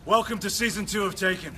Welcome to Season 2 of Taken.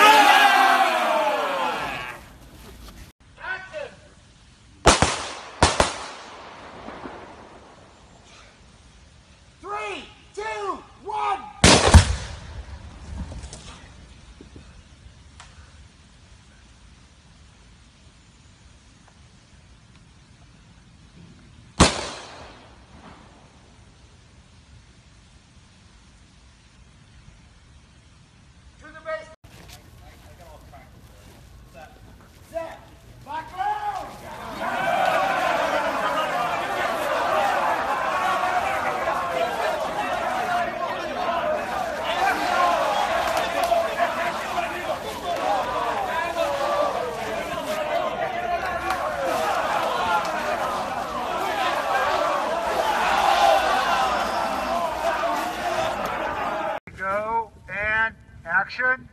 Go and action.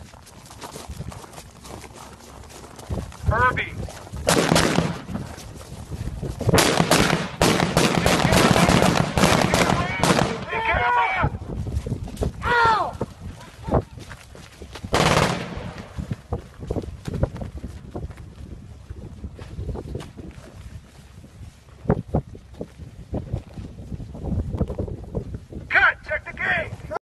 Herbie. Ow! Cut! Check the gate!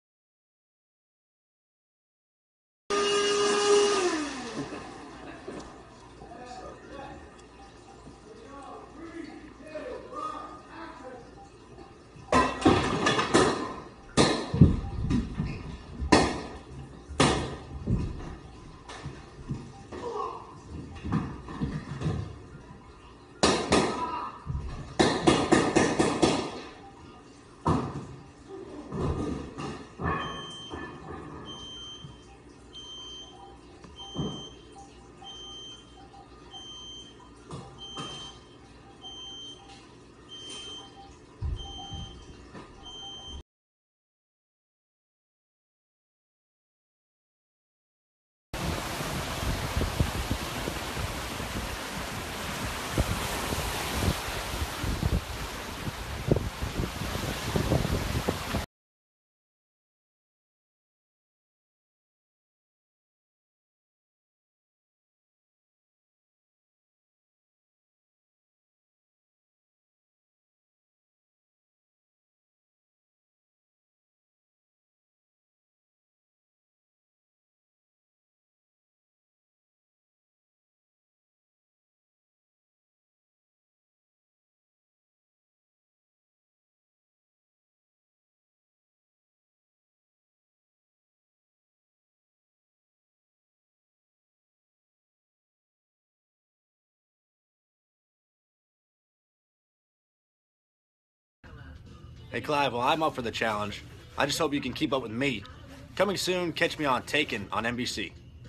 Hey Clive, well I'm up for the challenge. I just hope you can keep up with me. Coming soon, catch me on Taken on NBC.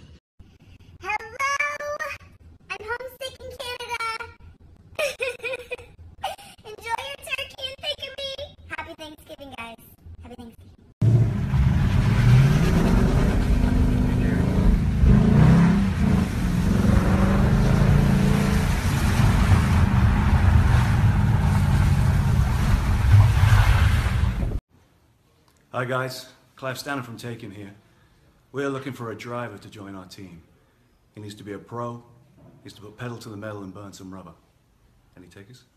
Hello! I'm homesick in Canada. Enjoy your turkey and think of me. Happy Thanksgiving, guys. Happy Thanksgiving. Hi guys, Clive Stanton from Taken here. We're looking for a driver to join our team. He needs to be a pro, he needs to put pedal to the metal and burn some rubber. Any takers?